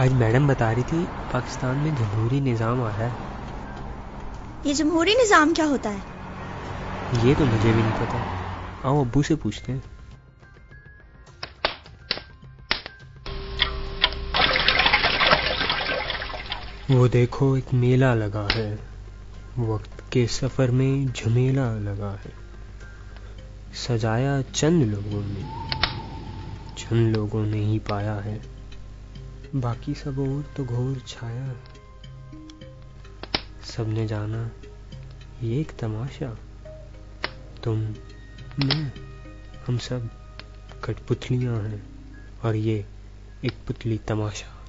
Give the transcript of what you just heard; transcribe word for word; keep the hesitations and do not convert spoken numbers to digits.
आज मैडम बता रही थी पाकिस्तान में जमहूरी निज़ाम आ रहा है। ये जमहूरी निज़ाम क्या होता है? ये तो मुझे भी नहीं पता। आओ अब्बू से पूछते हैं। वो देखो एक मेला लगा है, वक्त के सफर में झमेला लगा है। सजाया चंद लोगों ने, चंद लोगों ने ही पाया है। बाकी सब और तो घोर छाया। सबने जाना ये एक तमाशा। तुम, मैं, हम सब कठपुतलियां हैं और ये एक पुतली तमाशा।